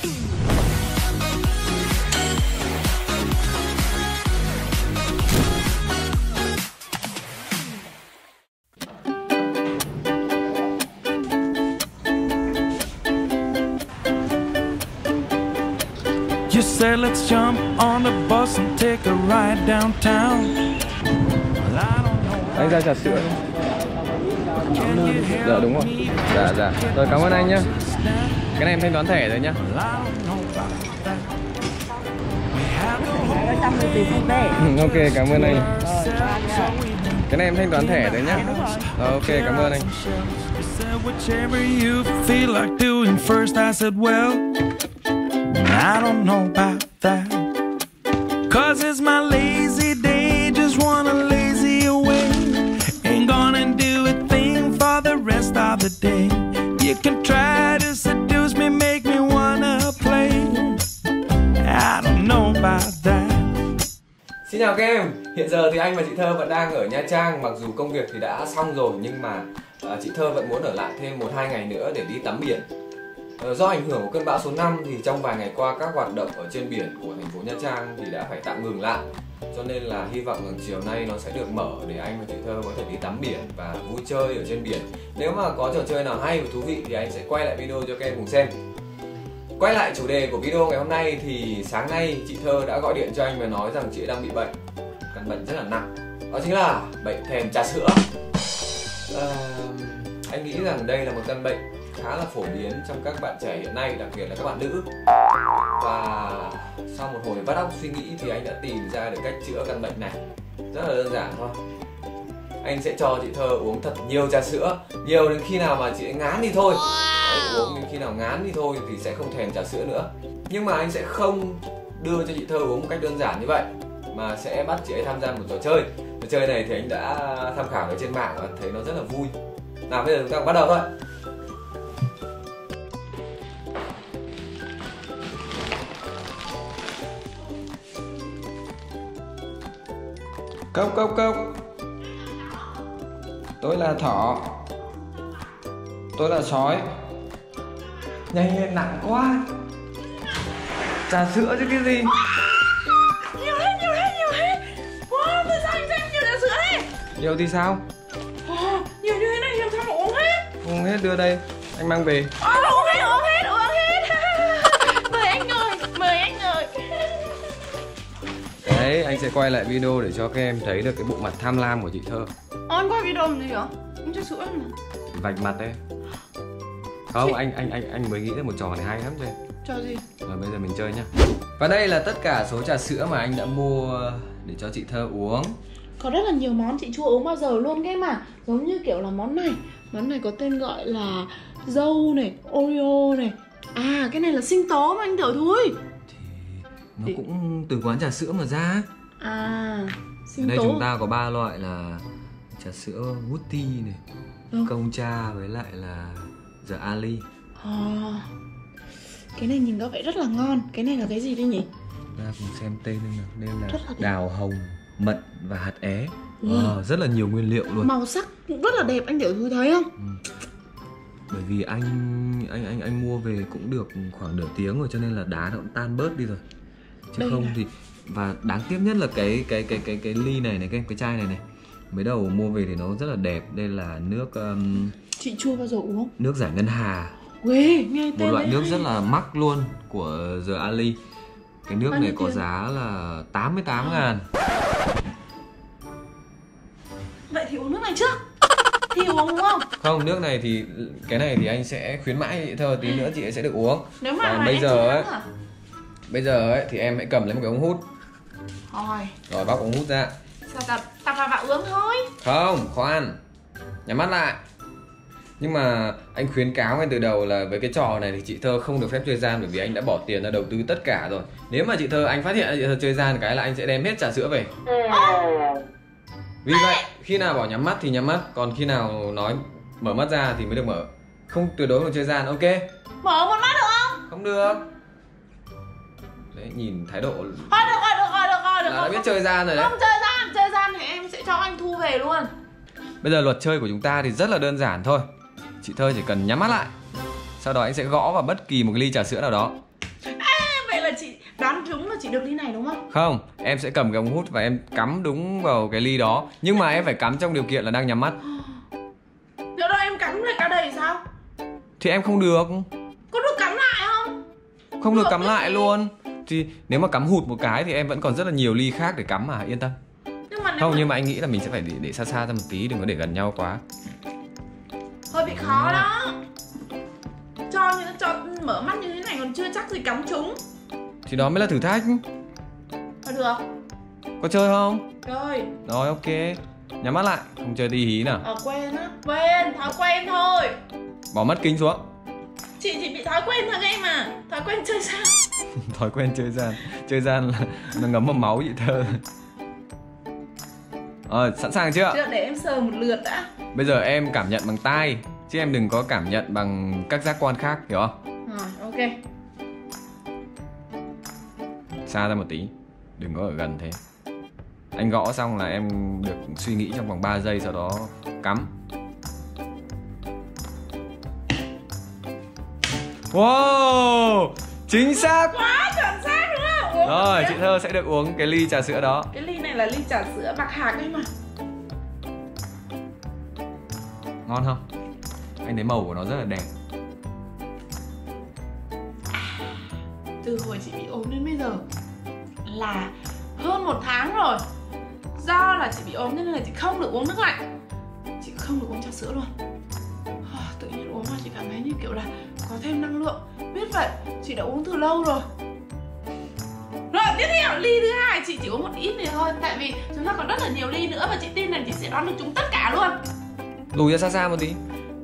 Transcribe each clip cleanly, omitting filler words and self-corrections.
You said let's jump on the bus and take a ride downtown. Well, I don't know. Anh ra trà sữa. Dạ đúng rồi. Dạ. Rồi cảm ơn anh nhá. Cái này em thanh toán thẻ rồi nhá. 110 tỷ không về. Ok, cảm ơn anh. Cái này em thanh toán thẻ rồi nhá. Ok, cảm ơn anh. Whichever you feel like doing first, I said, well, I don't know about that. 'Cause it's my lazy day, just wanna lazy away. Ain't gonna do a thing for the rest of the day. You can try to seduce me, make me wanna play. I don't know about that. Xin chào các em. Hiện giờ thì anh và chị Thơ vẫn đang ở Nha Trang. Mặc dù công việc thì đã xong rồi, nhưng mà chị Thơ vẫn muốn ở lại thêm 1-2 ngày nữa để đi tắm biển. Do ảnh hưởng của cơn bão số 5 thì trong vài ngày qua các hoạt động ở trên biển của thành phố Nha Trang thì đã phải tạm ngừng lại. Cho nên là hy vọng rằng chiều nay nó sẽ được mở để anh và chị Thơ có thể đi tắm biển và vui chơi ở trên biển. Nếu mà có trò chơi nào hay và thú vị thì anh sẽ quay lại video cho các em cùng xem. Quay lại chủ đề của video ngày hôm nay thì sáng nay chị Thơ đã gọi điện cho anh và nói rằng chị đang bị bệnh. Căn bệnh rất là nặng. Đó chính là bệnh thèm trà sữa. Anh nghĩ rằng đây là một căn bệnh khá là phổ biến trong các bạn trẻ hiện nay, đặc biệt là các bạn nữ. Và sau một hồi vắt óc suy nghĩ thì anh đã tìm ra được cách chữa căn bệnh này. Rất là đơn giản thôi. Anh sẽ cho chị Thơ uống thật nhiều trà sữa, nhiều đến khi nào mà chị ấy ngán đi thôi. Đấy, uống đến khi nào ngán đi thôi thì sẽ không thèm trà sữa nữa. Nhưng mà anh sẽ không đưa cho chị Thơ uống một cách đơn giản như vậy, mà sẽ bắt chị ấy tham gia một trò chơi. Trò chơi này thì anh đã tham khảo ở trên mạng và thấy nó rất là vui. Nào bây giờ chúng ta bắt đầu thôi. Cốc cốc cốc. Tôi là thỏ. Tôi là sói. Nhanh lên, nặng quá. Trà sữa chứ cái gì. Nhiều hết. Wow, tại sao anh cho em nhiều trà sữa thế? Nhiều thì sao? Nhiều như thế này làm sao mà uống hết? Uống hết đưa đây, anh mang về. Uống hết. Mời anh ngồi. Đấy, anh sẽ quay lại video để cho các em thấy được cái bộ mặt tham lam của chị Thơ. Anh quay video làm gì hả? Uống trà sữa mà. Vạch mặt đấy. Không, anh mới nghĩ ra một trò này hay lắm đây. Trò gì? Rồi bây giờ mình chơi nhá. Và đây là tất cả số trà sữa mà anh đã mua để cho chị Thơ uống. Có rất là nhiều món chị chưa uống bao giờ luôn cái mà. Giống như kiểu là món này có tên gọi là dâu này, Oreo này. À, cái này là sinh tố mà anh Tiểu Thui. Nó cũng từ quán trà sữa mà ra. À, sinh ở đây tố. chúng ta có 3 loại là trà sữa Woody này, công cha với lại là The Ali. Cái này nhìn có vẻ rất là ngon. Cái này là cái gì đây nhỉ? Ta cùng xem tên nào. Đây là đào hồng, mận và hạt é. Rất là nhiều nguyên liệu luôn. Màu sắc cũng rất là đẹp, anh Tiểu Thui thấy không? Bởi vì anh mua về cũng được khoảng nửa tiếng rồi, cho nên là đá nó cũng tan bớt đi rồi. Chứ đây không thì và đáng tiếc nhất là cái ly này cái chai này. Mới đầu mua về thì nó rất là đẹp. Đây là nước chị chưa bao giờ uống. Nước giải ngân hà. Ghê, nghe tên một loại nước hay. rất là mắc luôn của The Ali. Cái nước này có giá là 88.000. Vậy thì uống nước này trước. Thì uống đúng không? Không, nước này thì cái này thì anh sẽ khuyến mãi chị Thơ, tí nữa chị ấy sẽ được uống. Nếu mà còn bây giờ ấy thì em hãy cầm lấy một cái ống hút. Rồi bóc ống hút ra. Sao tập vào uống thôi. Không, khoan. Nhắm mắt lại. Nhưng mà anh khuyến cáo ngay từ đầu là với cái trò này thì chị Thơ không được phép chơi gian, bởi vì anh đã bỏ tiền ra đầu tư tất cả rồi. Nếu mà anh phát hiện chị Thơ chơi gian cái là anh sẽ đem hết trà sữa về. Vì vậy khi nào bảo nhắm mắt thì nhắm mắt, còn khi nào nói mở mắt ra thì mới được mở. Không tuyệt đối không chơi gian, ok? Mở một mắt được không? Không được. Đấy, nhìn thái độ. Thôi được đã biết chơi gian rồi đấy. Không chơi gian thì em sẽ cho anh thu về luôn. Bây giờ luật chơi của chúng ta thì rất là đơn giản thôi. Chị Thơ chỉ cần nhắm mắt lại. Sau đó anh sẽ gõ vào bất kỳ một cái ly trà sữa nào đó. được ly này đúng không? Không, em sẽ cầm cái ống hút và em cắm đúng vào cái ly đó. Nhưng mà em phải cắm trong điều kiện là đang nhắm mắt. Nếu đó em cắm lại cả đây sao? Thì em không được. Có được cắm lại không? Không được Được cắm cái lại gì? luôn. Thì nếu mà cắm hụt một cái thì em vẫn còn rất là nhiều ly khác để cắm mà, yên tâm. Nhưng mà nếu Không, nhưng mà anh nghĩ là mình sẽ phải để xa xa ra một tí, đừng có để gần nhau quá. hơi bị khó đó. Cho mở mắt như thế này còn chưa chắc gì cắm trúng. Thì đó mới là thử thách. Thôi được. Có chơi không? Rồi. Rồi, ok. Nhắm mắt lại, không chơi đi hí nào. Quên á. Quên, thói quen thôi. Bỏ mắt kính xuống. Chị chỉ bị thói quen thôi em mà. Thói quen chơi sao? Thói quen chơi gian. Chơi gian là nó ngấm vào máu chị Thơ. Rồi, sẵn sàng chưa? Chưa, để em sờ một lượt đã. Bây giờ em cảm nhận bằng tai, chứ em đừng có cảm nhận bằng các giác quan khác, hiểu không? Rồi, ok. Xa ra một tí, đừng có ở gần thế. Anh gõ xong là em được suy nghĩ trong vòng 3 giây, sau đó cắm. Wow, chính xác. Quá chuẩn xác đúng không? Uống Rồi, một chị cái. Thơ sẽ được uống cái ly trà sữa đó. Cái ly này là ly trà sữa bạc hạc ấy mà. Ngon không? Anh thấy màu của nó rất là đẹp. Từ hồi chị bị ốm đến bây giờ là hơn 1 tháng rồi. Do là chị bị ốm nên là chị không được uống nước lạnh, chị không được uống trà sữa luôn. Tự nhiên uống mà chị cảm thấy như kiểu là có thêm năng lượng. Biết vậy, chị đã uống từ lâu rồi. Rồi tiếp theo, ly thứ hai chị chỉ uống một ít này thôi. Tại vì chúng ta còn rất là nhiều ly nữa và chị tin là chị sẽ đoán được chúng tất cả luôn. Lùi ra xa xa một tí.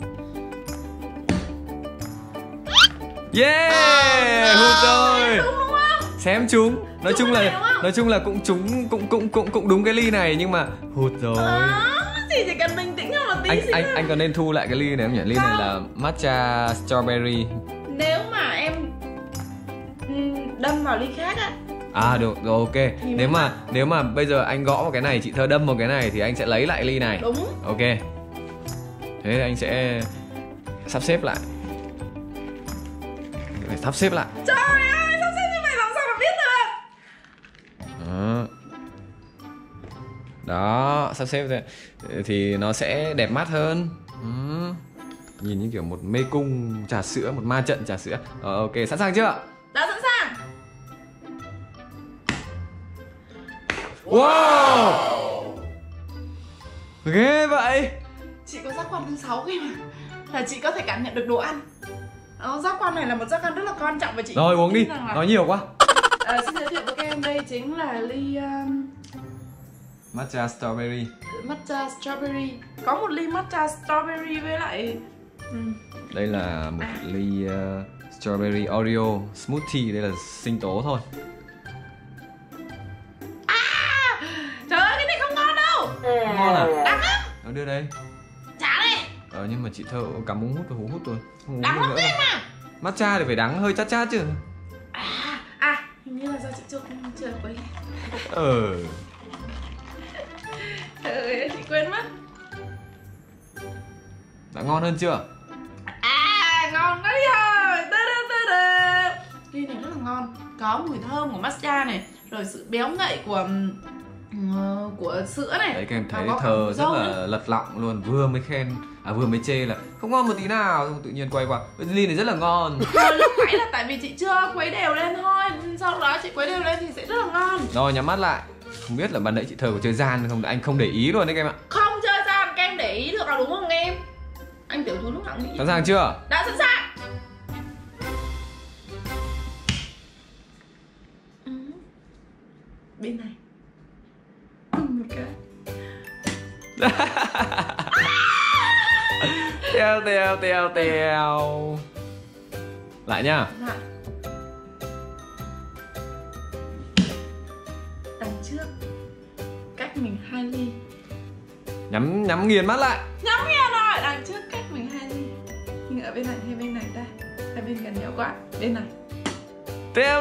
Yeah, hụt rồi. Đúng đúng không? Xém trúng. Nói Trúng chung cái này là đúng không? nói chung là cũng trúng, cũng đúng cái ly này, nhưng mà hụt rồi. Chị chỉ cần bình tĩnh hơn một tí xíu thôi. Anh có nên thu lại cái ly này không nhỉ? Ly này là matcha strawberry. Nếu mà em đâm vào ly khác á. À được rồi, ok. Nếu mà bây giờ anh gõ vào cái này, chị Thơ đâm vào cái này thì anh sẽ lấy lại ly này. Đúng. Ok. Thế thì anh sẽ sắp xếp lại. Phải sắp xếp lại. Trời ơi, sắp xếp như vậy làm sao mà biết được. Đó. Đó, sắp xếp thế thì nó sẽ đẹp mắt hơn. Nhìn như kiểu một mê cung trà sữa, một ma trận trà sữa. Rồi, ok, sẵn sàng chưa? Đã sẵn sàng. Wow, ghê vậy. Chị có giác quan thứ 6 kia mà. Là chị có thể cảm nhận được đồ ăn. Giác quan này là một giác quan rất là quan trọng và chị. Rồi uống đi, tin rằng là- nói nhiều quá. Xin giới thiệu với các em, đây chính là ly Matcha strawberry. matcha strawberry. Có một ly matcha strawberry với lại Đây là một ly strawberry Oreo smoothie, đây là sinh tố thôi. trời ơi, cái này không ngon đâu. Ngon à? Đắng lắm. Nó đưa đây. Trả đây. Nhưng mà chị Thơ cắm ống hút rồi, hút rồi. Không uống Đắng được lắm nữa đấy đâu. mà. Matcha thì phải đắng hơi chát chát chứ. Hình như là do chị chưa quấy. Trời ơi, chị quên mất. Đã ngon hơn chưa? Ngon quá đi rồi. Ly này rất là ngon. Có mùi thơm của matcha này, rồi sự béo ngậy của sữa này. Đấy, các em thấy Và có Thơ cả rất dâu là nữa. lật lọng luôn. Vừa mới khen, vừa mới chê là không ngon một tí nào, xong tự nhiên quay qua ly này rất là ngon. Rồi lúc nãy là tại vì chị chưa khuấy đều lên thôi. Sau đó chị khuấy đều lên thì sẽ rất là ngon. Rồi nhắm mắt lại. Không biết là ban nãy chị Thơ có chơi gian không? Anh không để ý luôn đấy các em ạ. Không chơi gian, các em để ý được là đúng không em? Anh tiểu thư lúc nào cũng nghĩ. Sẵn sàng chưa? Đã sẵn sàng. Bên này. Một cái. Teo. Lại nhá. Lại. Đằng trước cách mình 2 ly. Nhắm nghiền mắt lại. Nhắm nghe rồi. Đằng trước cách mình 2 ly. Nhưng ở bên này hay bên này ta? Hai bên gần nhau quá. Bên này. Teo.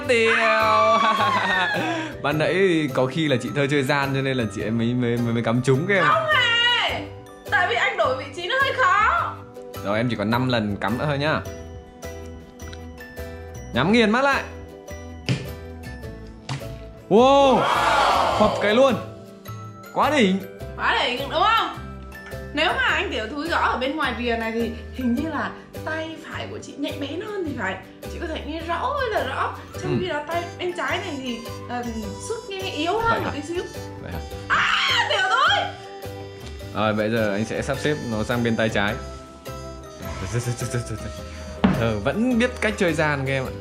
Ban nãy có khi là chị Thơ chơi gian cho nên là chị em mới cắm trúng cái em. Không hề. Tại vì anh đổi vị trí nó hơi khó. Rồi em chỉ còn 5 lần cắm nữa thôi nhá. Nhắm nghiền mắt lại. Wow, phập cái luôn. Quá đỉnh. Quá đỉnh đúng không? Nếu mà anh tiểu thúi gõ ở bên ngoài rìa này thì hình như là tay phải của chị nhạy bén hơn thì phải. Chị có thể nghe rõ ơi là rõ. Trong khi đó tay bên trái này thì sức nghe yếu hơn một tí xíu. Vậy hả? Tiểu thúi. Rồi bây giờ anh sẽ sắp xếp nó sang bên tay trái. Vẫn biết cách chơi gian các em ạ.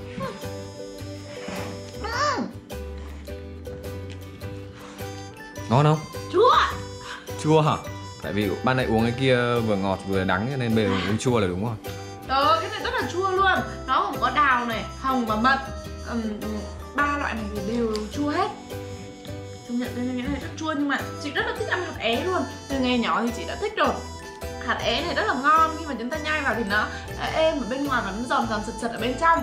Ngon không? Chua. Chua hả? Tại vì ban nãy uống cái kia vừa ngọt vừa đắng cho nên bây giờ uống chua là đúng rồi. Cái này rất là chua luôn. Nó không có đào này, hồng và mật. Ba loại này thì đều chua hết. Công nhận cái này rất chua nhưng mà chị rất là thích ăn hạt é luôn. Từ ngày nhỏ thì chị đã thích rồi. Hạt é này rất là ngon, khi mà chúng ta nhai vào thì nó êm ở bên ngoài và nó giòn giòn sật sật ở bên trong.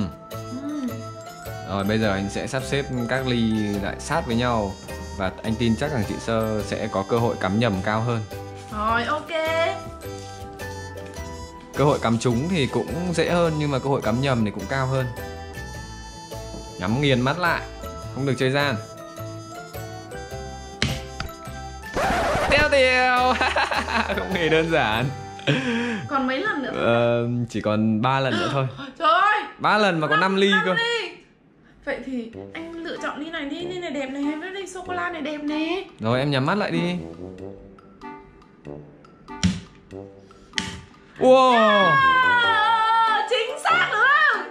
Rồi bây giờ anh sẽ sắp xếp các ly lại sát với nhau. Và anh tin chắc rằng chị Sơ sẽ có cơ hội cắm nhầm cao hơn. Rồi ok. Cơ hội cắm trúng thì cũng dễ hơn, nhưng mà cơ hội cắm nhầm thì cũng cao hơn. Nhắm nghiền mắt lại, không được chơi gian. Teo teo. Không hề đơn giản. Còn mấy lần nữa? Chỉ còn 3 lần nữa thôi. Trời ơi, 3 lần mà có 5 ly cơ. Vậy thì anh lựa chọn ly này đi, ly này đẹp này, với ly sô-cô-la này đẹp nè. Rồi em nhắm mắt lại đi. Wow, chính xác luôn.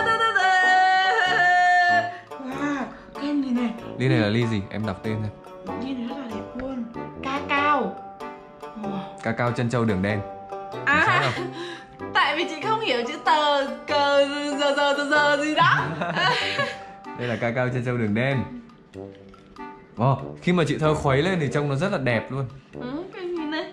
Wow, cái ly này. Ly này là ly gì? Em đọc tên thôi. Ly này rất là đẹp luôn. Cacao. Cacao trân châu đường đen. Tại vì chị không hiểu chữ tờ cờ giờ gì đó. Đây là cacao trân châu đường đen. Khi mà chị Thơ khuấy lên thì trông nó rất là đẹp luôn. Cái gì này?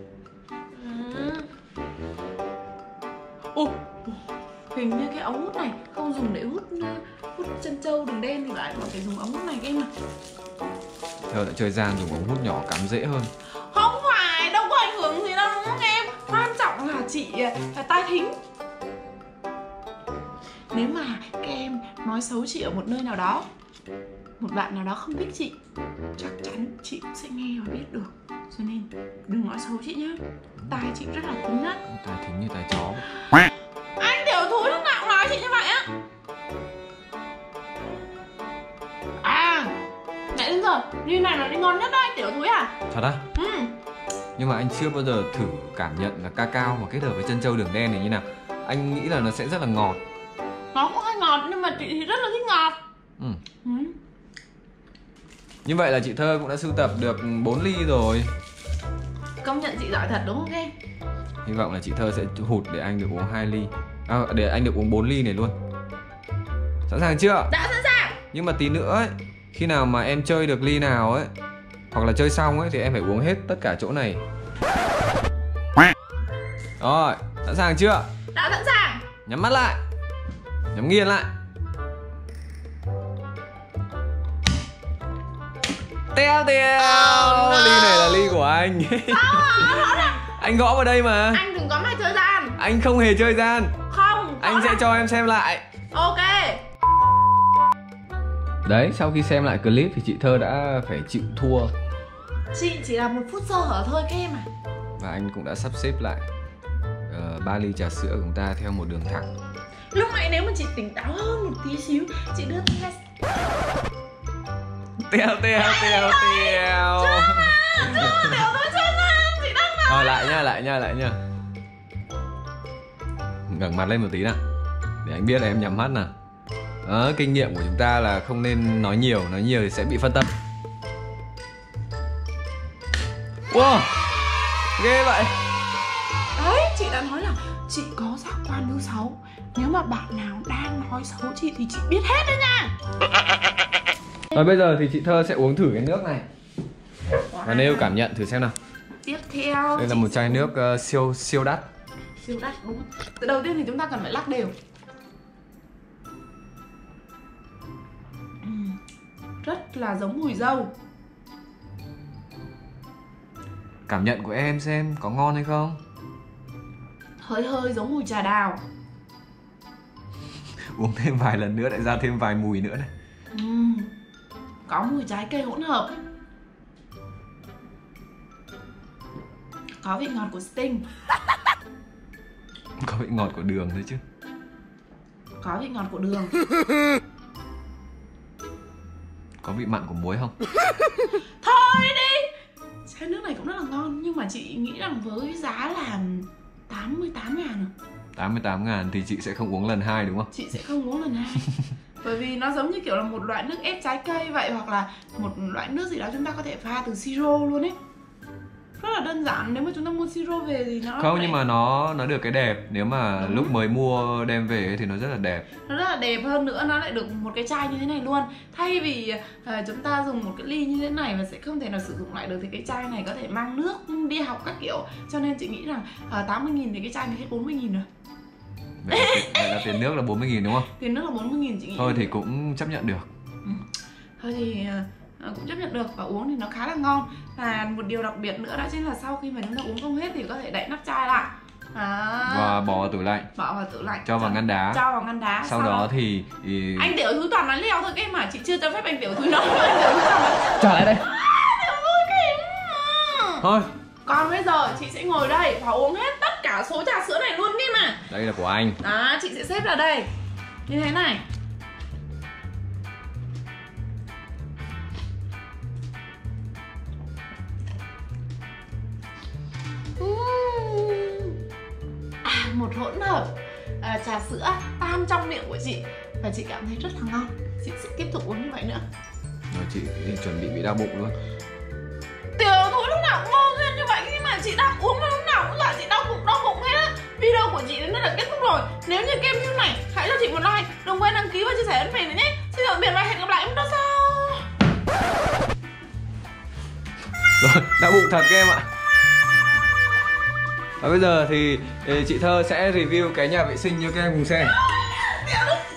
Hình như cái ống hút này không dùng để hút trân châu đường đen thì lại mà phải dùng ống hút này các em ạ. Thơ đã chơi gian dùng ống hút nhỏ cắm dễ hơn. Không phải, đâu có ảnh hưởng gì đâu đúng không em? Quan trọng là chị tai thính. Nếu mà các em nói xấu chị ở một nơi nào đó, một bạn nào đó không thích chị, chắc chắn chị cũng sẽ nghe và biết được. Cho nên đừng nói xấu chị nhá. Tai chị rất là thính á. Tai thính như tai chó. Anh tiểu thúi lúc nào cũng nói chị như vậy á. Nãy đến giờ ly này là ly ngon nhất đấy tiểu thúi à? Thật á? Nhưng mà anh chưa bao giờ thử cảm nhận là cacao mà kết hợp với trân châu đường đen này như nào. Anh nghĩ là nó sẽ rất là ngọt. Nó cũng hơi ngọt nhưng mà chị thì rất là thích ngọt. Như vậy là chị Thơ cũng đã sưu tập được 4 ly rồi. Công nhận chị giỏi thật đúng không em? Hy vọng là chị Thơ sẽ hụt để anh được uống 2 ly. Để anh được uống 4 ly này luôn. Sẵn sàng chưa? Đã sẵn sàng. Nhưng mà tí nữa ấy, khi nào mà em chơi được ly nào ấy, hoặc là chơi xong ấy, thì em phải uống hết tất cả chỗ này. Rồi, sẵn sàng chưa? Đã sẵn sàng. Nhắm mắt lại. Nhắm nghiền lại. Teo teo. Ly này là ly của anh. Anh gõ vào đây mà. Anh đừng có mà chơi gian. Anh không hề chơi gian. Không. Anh sẽ cho em xem lại. Ok. Đấy, sau khi xem lại clip thì chị Thơ đã phải chịu thua. Chị chỉ là 1 phút sơ hở thôi các em à. Và anh cũng đã sắp xếp lại 3 ly trà sữa của chúng ta theo một đường thẳng. Lúc nãy nếu mà chị tỉnh táo hơn một tí xíu, chị đưa tay ra. Teo teo teo teo. Chưa, tiểu thúi chơi gian, chị đang nói. Lại nha. Ngẩng mặt lên một tí nào, để anh biết là em nhắm mắt nào. Đó, kinh nghiệm của chúng ta là không nên nói nhiều thì sẽ bị phân tâm. Wow, ghê vậy. Đấy, chị đã nói là chị có giác quan thứ 6. Nếu mà bạn nào đang nói xấu chị thì chị biết hết đấy nha. Rồi bây giờ thì chị Thơ sẽ uống thử cái nước này và nêu cảm nhận thử xem nào. Tiếp theo đây là một chai nước siêu đắt. Siêu đắt đúng. Từ đầu tiên thì chúng ta cần phải lắc đều. Rất là giống mùi dâu. Cảm nhận của em xem có ngon hay không? Hơi giống mùi trà đào. Uống thêm vài lần nữa lại ra thêm vài mùi nữa này. có mùi trái cây hỗn hợp, có vị ngọt của Sting, Có vị ngọt của đường thôi chứ. có vị ngọt của đường, Có vị mặn của muối không? thôi đi. Chai nước này cũng rất là ngon, nhưng mà chị nghĩ rằng với giá là 88.000 88.000 thì chị sẽ không uống lần 2 đúng không? chị sẽ không uống lần 2. Bởi vì nó giống như kiểu là một loại nước ép trái cây vậy, hoặc là một loại nước gì đó chúng ta có thể pha từ siro luôn ấy. Rất là đơn giản, nếu mà chúng ta mua siro về thì nó Không, nhưng mà nó được cái đẹp. Nếu mà lúc mới mua đem về thì nó rất là đẹp. nó rất là đẹp, hơn nữa nó lại được một cái chai như thế này luôn. Thay vì chúng ta dùng một cái ly như thế này và sẽ không thể nào sử dụng lại được, thì cái chai này có thể mang nước đi học các kiểu. Cho nên chị nghĩ rằng 80.000 thì cái chai này hết 40.000 rồi. Vậy là tiền nước là 40.000 đúng không? Tiền nước là 40.000 chị nghĩ. Thôi thì cũng chấp nhận được. Thôi thì cũng chấp nhận được, và uống thì nó khá là ngon. Và một điều đặc biệt nữa đó chính là sau khi mà chúng ta uống không hết thì có thể đậy nắp chai lại Và bỏ vào tủ lạnh. bỏ vào tủ lạnh, Cho vào ngăn đá. cho vào ngăn đá. Sau đó thì anh Tiểu Thúi toàn nói leo thôi, cái mà chị chưa cho phép anh Tiểu Thúi nói. Anh Tiểu Thúi toàn nói trở lại đây. Thôi, còn bây giờ chị sẽ ngồi đây và uống hết tất cả số trà sữa này luôn đi mà. đây là của anh. Đó, chị sẽ xếp ra đây như thế này. Một hỗn hợp trà sữa tan trong miệng của chị, và chị cảm thấy rất là ngon. Chị sẽ tiếp tục uống như vậy nữa. Rồi chị chuẩn bị đau bụng luôn. Tiểu Thúi lúc nào cũng vô duyên như vậy, khi mà chị đang uống mà lúc nào cũng là chị đau bụng hết á. Video của chị đến đây là kết thúc rồi. Nếu như kem như này, hãy cho chị một like, đừng quên đăng ký và chia sẻ với mình nữa nhé. Xin tạm biệt và hẹn gặp lại em sau. Rồi, đau bụng thật các em ạ. Và bây giờ thì chị Thơ sẽ review cái nhà vệ sinh cho các em cùng xem.